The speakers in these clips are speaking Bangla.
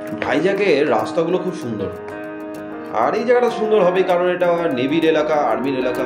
ভাইজাগের রাস্তাগুলো খুব সুন্দর, আর এই জায়গাটা সুন্দর হবে কারণ এটা নেভির এলাকা, আর্মির এলাকা।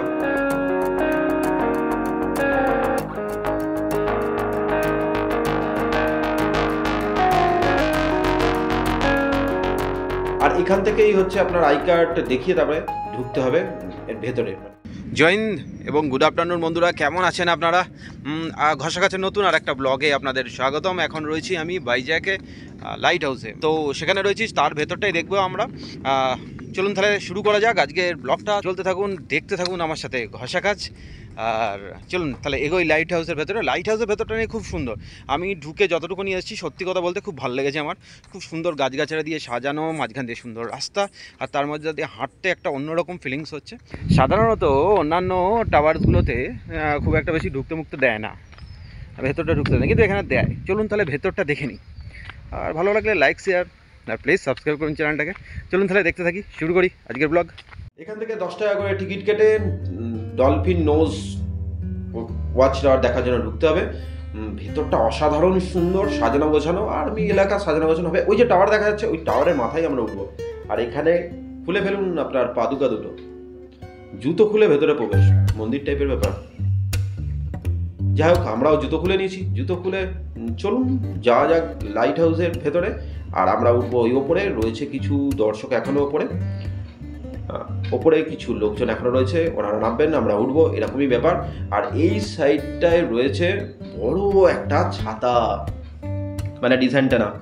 আর এখান থেকেই হচ্ছে আপনার আই কার্ড দেখিয়ে তারপরে ঢুকতে হবে এর ভেতরে। জয় হিন্দ এবং গুড আফটারনুন বন্ধুরা, কেমন আছেন আপনারা? ঘোষাকাছের নতুন আর একটা ব্লগে আপনাদের স্বাগতম। এখন রয়েছি আমি ভাইজ্যাগে লাইট হাউসে, তো সেখানে রয়েছি, তার ভেতরটাই দেখবো আমরা। চলুন তাহলে শুরু করা যাক আজকের ব্লগটা। চলতে থাকুন, দেখতে থাকুন আমার সাথে ঘোষাকাছ। আর চলুন তাহলে এগোই লাইট হাউসের ভেতরে। লাইট হাউসের ভেতরটা নিয়ে খুব সুন্দর, আমি ঢুকে যতটুকু নিয়ে এসেছি সত্যি কথা বলতে খুব ভালো লেগেছে আমার। খুব সুন্দর গাছগাছড়া দিয়ে সাজানো, মাঝখান দিয়ে সুন্দর রাস্তা, আর তার মধ্যে দিয়ে হাঁটতে একটা অন্যরকম ফিলিংস হচ্ছে। সাধারণত অন্যান্য টাওয়ারসগুলোতে খুব একটা বেশি ঢুকতে মুখতে দেয় না, ভেতরটা ঢুকতে দেয়, কিন্তু এখানে দেয়। চলুন তাহলে ভেতরটা দেখে নিই, আর ভালো লাগলে লাইক, শেয়ার আর প্লিজ সাবস্ক্রাইব করুন চ্যানেলটাকে। চলুন তাহলে দেখতে থাকি, শুরু করি আজকের ব্লগ। এখান থেকে 10 টাকা করে টিকিট কেটে ডলফিন নোজ ওয়াচ টাওয়ার দেখার জন্য ঢুকতে হবে। ভেতরটা অসাধারণ সুন্দর, সাজানো গোছানো, আর্মি এলাকা সাজানো গোছানো হবে। ওই যে টাওয়ার দেখা যাচ্ছে, ওই টাওয়ারের মাথায় আমরা উঠবো। আর এখানে খুলে ফেলুন আপনার পাদুকা দুটো, জুতো খুলে ভেতরে প্রবেশ, মন্দির টাইপের ব্যাপার। যাই হোক, আমরাও জুতো খুলে নিয়েছি। জুতো খুলে চলুন যাওয়া যাক লাইট হাউসের ভেতরে। আর আমরা উঠবো ওই ওপরে, রয়েছে কিছু দর্শক এখনো ওপরে, ওপরে কিছু লোকজন এখনো রয়েছে, ওনারা নামবেন, আমরা উঠবো, এরকমই ব্যাপার। আর এই সাইডটায় রয়েছে বড় একটা ছাতা, মানে ডিজাইনটা না,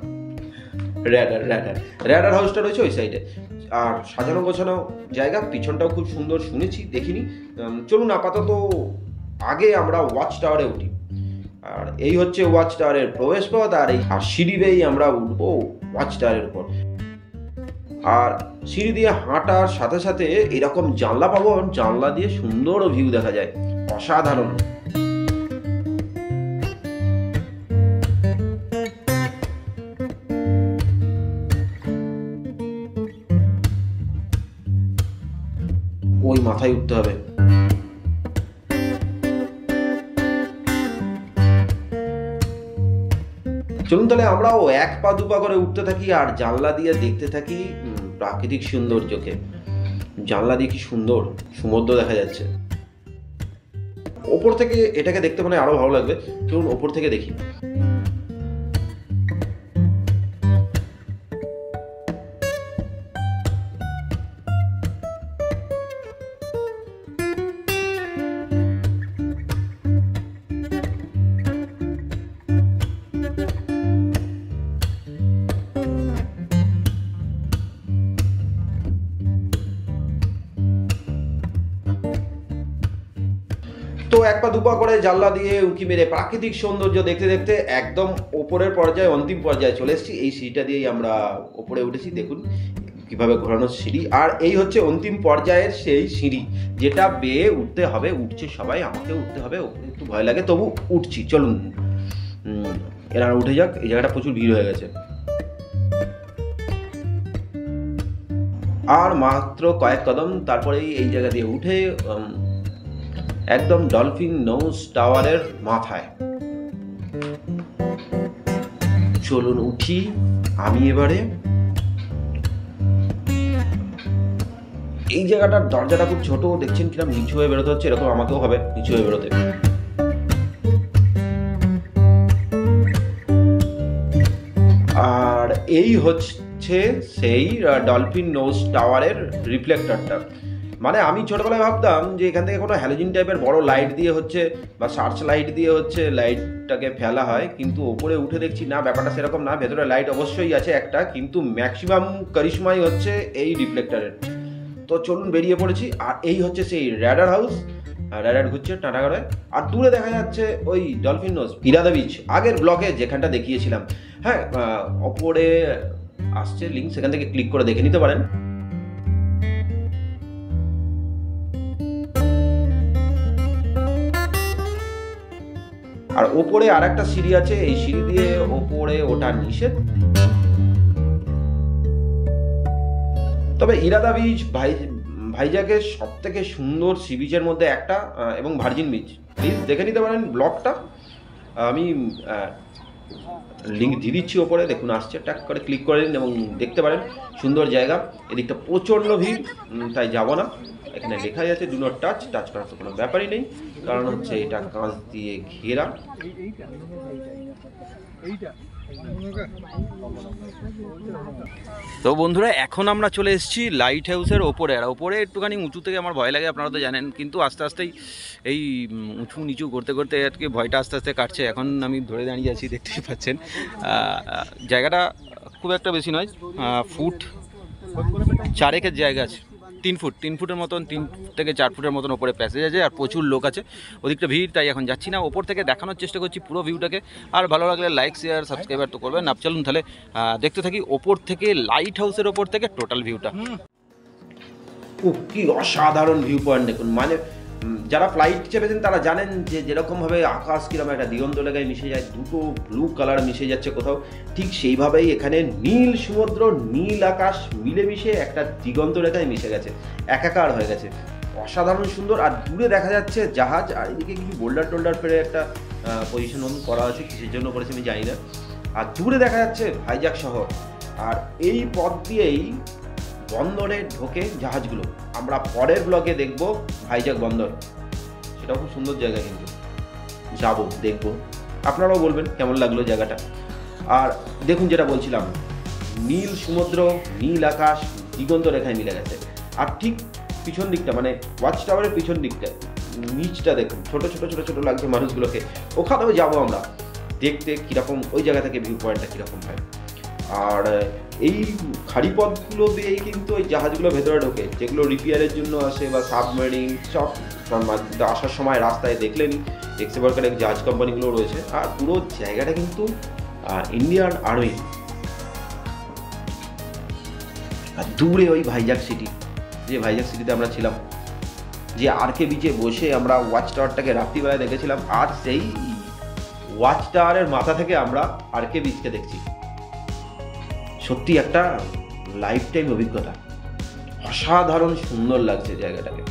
র্যাডার হাউসটা রয়েছে ওই সাইডে। আর সাজানো গোছানো জায়গা, পিছনটাও খুব সুন্দর, শুনেছি দেখিনি। চলুন আপাতত আগে আমরা ওয়াচ টাওয়ারে উঠি। আর এই হচ্ছে ওয়াচ টাওয়ারের প্রবেশ পথ, আর এই সিঁড়ি বেয়েই আমরা উঠবো ওয়াচ টাওয়ারের উপর। আর সিঁড়ি দিয়ে হাঁটার সাথে সাথে এরকম জানলা পাবো, জানলা দিয়ে সুন্দর ভিউ দেখা যায়, অসাধারণ। ওই মাথায় উঠতে হবে। চলুন তাহলে আমরাও এক পা দুপা করে উঠতে থাকি আর জানলা দিয়ে দেখতে থাকি প্রাকৃতিক সৌন্দর্যকে। জানলা দিয়ে কি সুন্দর সমুদ্র দেখা যাচ্ছে। ওপর থেকে এটাকে দেখতে মানে আরো ভালো লাগবে। চলুন ওপর থেকে দেখি। তো এক পা দুপা করে জানলা দিয়ে উঁকি মেরে প্রাকৃতিক সৌন্দর্য দেখতে দেখতে একদম ওপরের পর্যায়ে, অন্তিম পর্যায়ে চলে এসেছি। এই সিঁড়িটা দিয়েই আমরা ওপরে উঠেছি, দেখুন কিভাবে ঘোরানো সিঁড়ি। আর এই হচ্ছে অন্তিম পর্যায়ের সেই সিঁড়ি, যেটা বেয়ে উঠতে হবে। উঠছে সবাই, আমাকে উঠতে হবে, একটু ভয় লাগে তবু উঠছি। চলুন এরা উঠে যাক, এই জায়গাটা প্রচুর ভিড় হয়ে গেছে। আর মাত্র কয়েক কদম, তারপরেই এই জায়গা দিয়ে উঠে একদম ডলফিন নোজ টাওয়ারের মাথায়। চলুন উঠি আমি এবারে। এই জায়গাটার দরজাটা খুব ছোট, দেখছেন কিরকম নিচু হয়ে বেরোতে হচ্ছে, এরকম আমাকেও হবে নিচু হয়ে বেরোতে। আর এই হচ্ছে সেই ডলফিন নোজ টাওয়ারের রিফ্লেক্টরটা। মানে আমি ছোটবেলায় ভাবতাম যে এখান থেকে কোনো হ্যালোজিন টাইপের বড় লাইট দিয়ে হচ্ছে, বা সার্চ লাইট দিয়ে হচ্ছে লাইটটাকে ফেলা হয়, কিন্তু ওপরে উঠে দেখছি না, ব্যাপারটা সেরকম না। ভেতরে লাইট অবশ্যই আছে একটা, কিন্তু ম্যাক্সিমাম কারিশমাই হচ্ছে এই রিফ্লেক্টরের। তো চলুন বেরিয়ে পড়েছি। আর এই হচ্ছে সেই র্যাডার হাউস, র্যাডার ঘুরছে টাটা করে। আর দূরে দেখা যাচ্ছে ওই ডলফিন নোজ ইরাদা বিচ, আগের ব্লকে যেখানটা দেখিয়েছিলাম। হ্যাঁ, ওপরে আসছে লিঙ্ক, সেখান থেকে ক্লিক করে দেখে নিতে পারেন। আর ওপরে আর একটা সিঁড়ি আছে, এই সিঁড়ি দিয়ে ওপরে ওটা নিষেধ। তবে ইরাদা বিচ ভাইজাগের সব থেকে সুন্দর সি বিচের মধ্যে একটা, এবং ভার্জিন বিচ। প্লিজ দেখে নিতে পারেন ব্লগটা। আমি লিঙ্ক দিয়ে দিচ্ছি ওপরে, দেখুন আসছে, ট্যাগ করে ক্লিক করে নিন এবং দেখতে পারেন সুন্দর জায়গা। এদিকটা প্রচণ্ড ভিড়, তাই যাব না। এখানে লেখা আছে ডু নট টাচ, টাচ করার তো কোনো ব্যাপারই নেই, কারণ হচ্ছে এটা কাঁচ দিয়ে ঘেরা। তো বন্ধুরা, এখন আমরা চলে এসেছি লাইট হাউসের ওপরে। আর ওপরে একটুখানি উঁচু থেকে আমার ভয় লাগে, আপনারা তো জানেন, কিন্তু আস্তে আস্তেই এই উঁচু নিচু করতে করতে আজকে ভয়টা আস্তে আস্তে কাটছে। এখন আমি ধরে দাঁড়িয়ে আছি, দেখতেই পাচ্ছেন। জায়গাটা খুব একটা বেশি নয়, ফুট 4 জায়গা আছে, 3 ফুটের মতন, 3 থেকে 4 ফুটের মতন ওপরে প্যাসেজ আছে। আর প্রচুর লোক আছে, ওদিকটা ভিড়, তাই এখন যাচ্ছি না। ওপর থেকে দেখানোর চেষ্টা করছি পুরো ভিউটাকে। আর ভালো লাগলে লাইক শেয়ার সাবস্ক্রাইবার তো করবেন। আপ চলুন তাহলে দেখতে থাকি ওপর থেকে, লাইট হাউসের ওপর থেকে টোটাল ভিউটা। ও কি অসাধারণ ভিউ পয়েন্ট দেখুন। মানে যারা ফ্লাইট চেপেছেন তারা জানেন যে যেরকমভাবে আকাশ কিরকম একটা দিগন্ত লেগায় মিশে যায়, দুটো ব্লু কালার মিশে যাচ্ছে কোথাও, ঠিক সেইভাবেই এখানে নীল সমুদ্র নীল আকাশ মিলেমিশে একটা দিগন্ত রেখায় মিশে গেছে, একাকার হয়ে গেছে, অসাধারণ সুন্দর। আর দূরে দেখা যাচ্ছে জাহাজ, আর এদিকে কিছু বোল্ডার টোল্ডার ফেলে একটা পজিশন করা আছে, কিসের জন্য করেছে আমি জানি না। আর দূরে দেখা যাচ্ছে ভাইজাগ শহর। আর এই পথ দিয়েই বন্দরে ঢোকে জাহাজগুলো। আমরা পরের ব্লগে দেখব ভাইজাগ বন্দর, সেটাও খুব সুন্দর জায়গা, কিন্তু যাব দেখব, আপনারাও বলবেন কেমন লাগলো জায়গাটা। আর দেখুন যেটা বলছিলাম, নীল সমুদ্র নীল আকাশ দিগন্ত রেখায় মিলে গেছে। আর ঠিক পিছন দিকটা, মানে ওয়াচ টাওয়ারের পিছন দিকটা, নিচটা দেখুন, ছোট ছোট ছোট ছোট লাগছে মানুষগুলোকে। ওখানেও যাবো আমরা দেখতে কীরকম ওই জায়গা থেকে ভিউ পয়েন্টটা কীরকম হয়। আর এই খাড়ি পথগুলো দিয়েই কিন্তু ওই জাহাজগুলো ভেতরে ঢোকে, যেগুলো রিপেয়ারের জন্য আসে বা সাবমেরিন সব আসার সময় রাস্তায় দেখলেন এক্সেবারকারের জাহাজ কোম্পানিগুলো রয়েছে। আর পুরো জায়গাটা কিন্তু ইন্ডিয়ান আর্মি। আর দূরে ওই ভাইজাগ সিটি, যে ভাইজাগ সিটিতে আমরা ছিলাম, যে আরকে বিচে বসে আমরা ওয়াচ টাওয়ারটাকে রাত্রিবেলায় দেখেছিলাম, আজ সেই ওয়াচ টাওয়ারের মাথা থেকে আমরা আরকে বিচকে দেখছি। সত্যি একটা লাইফ টাইম অভিজ্ঞতা, অসাধারণ সুন্দর লাগছে জায়গাটাকে।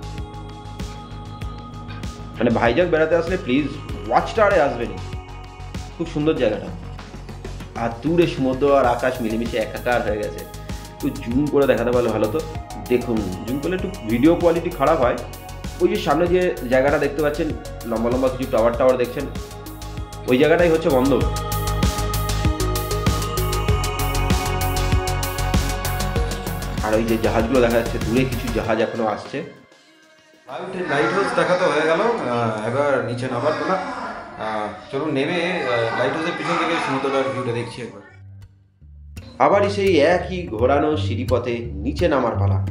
মানে ভাইজাগ বেড়াতে আসলে প্লিজ ওয়াচ টাওয়ারে আসবেনই, খুব সুন্দর জায়গাটা। আর দূরে সমুদ্র আর আকাশ মিলেমিশে একাকার হয়ে গেছে। একটু জুম করে দেখাতে পারলে ভালো তো। দেখুন, জুম করলে একটু ভিডিও কোয়ালিটি খারাপ হয়। ওই যে সামনে যে জায়গাটা দেখতে পাচ্ছেন, লম্বা লম্বা কিছু টাওয়ার দেখছেন, ওই জায়গাটাই হচ্ছে বন্দর। আর ওই যে জাহাজগুলো দেখা যাচ্ছে, দূরে কিছু জাহাজ এখনো আসছে। লাইট হাউস দেখা তো হয়ে গেল, এবার নিচে নামার পালা। চলুন নেমে লাইট হাউসের পিছন থেকে সমুদ্রটার ভিউটা দেখছি একবার। আবারই সেই একই ঘোরানো সিঁড়িপথে নিচে নামার পালা।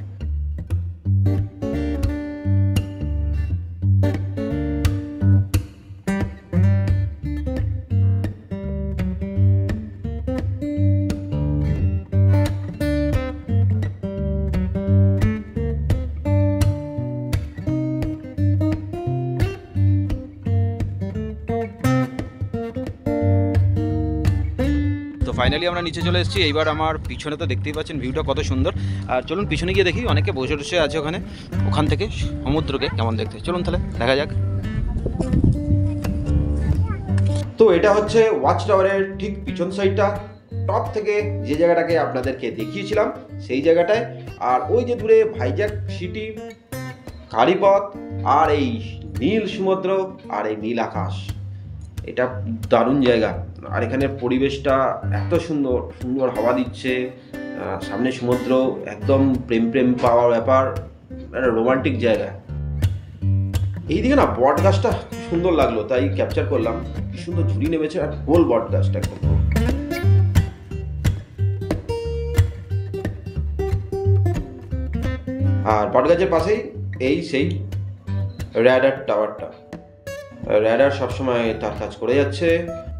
ফাইনালি আমরা নিচে চলে এসেছি। এইবার আমার পিছনে তো দেখতেই পাচ্ছেন ভিউটা কত সুন্দর। আর চলুন পিছনে গিয়ে দেখি, অনেকে বসে বসে আছে ওখানে, ওখান থেকে সমুদ্রকে কেমন দেখতে। চলুন তাহলে দেখা যাক। তো এটা হচ্ছে ওয়াচ টাওয়ারের ঠিক পিছন সাইডটা, টপ থেকে যে জায়গাটাকে আপনাদেরকে দেখিয়েছিলাম সেই জায়গাটায়। আর ওই যে দূরে ভাইজাগ সিটি, খাড়িপথ, আর এই নীল সমুদ্র আর এই নীল আকাশ, এটা দারুণ জায়গা। আর এখানের পরিবেশটা এত সুন্দর, সুন্দর হাওয়া দিচ্ছে, সামনে সমুদ্র, একদম প্রেম প্রেম পাওয়ার ব্যাপার, একটা রোমান্টিক জায়গা। এইদিকে না বট গাছটা খুব সুন্দর লাগলো, তাই ক্যাপচার করলাম। কি সুন্দর ঝুড়ি নেমেছে, আর গোল বট গাছটা একদম। আর বট গাছের পাশেই এই সেই র্যাডার টাওয়ারটা। র্যাডার সবসময় তার কাজ করে যাচ্ছে।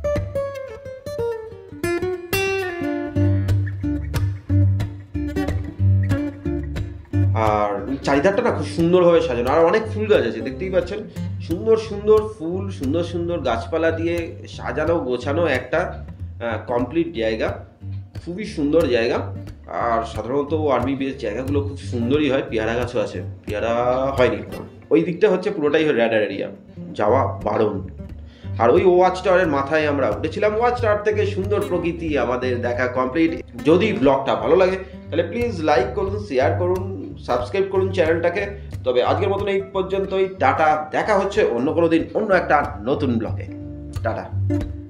আর চারিধারটা না খুব সুন্দরভাবে সাজানো, আর অনেক ফুল গাছ আছে দেখতেই পাচ্ছেন। সুন্দর সুন্দর ফুল, সুন্দর সুন্দর গাছপালা দিয়ে সাজানো গোছানো একটা কমপ্লিট জায়গা, খুবই সুন্দর জায়গা। আর সাধারণত আর্মি বেস জায়গাগুলো খুব সুন্দরই হয়। পেয়ারা গাছও আছে, পেয়ারা হয়নি। ওই দিকটা হচ্ছে পুরোটাই র্যাডার এরিয়া, যাওয়া বারণ। আর ওই ওয়াচ টাওয়ারের মাথায় আমরা উঠেছিলাম। ওয়াচ টাওয়ার থেকে সুন্দর প্রকৃতি আমাদের দেখা কমপ্লিট। যদি ব্লগটা ভালো লাগে তাহলে প্লিজ লাইক করুন, শেয়ার করুন, সাবস্ক্রাইব করুন চ্যানেলটাকে। তবে আজকের মতন এই পর্যন্তই। টাটা, দেখা হচ্ছে অন্য কোনো দিন অন্য একটা নতুন ব্লগে। টাটা।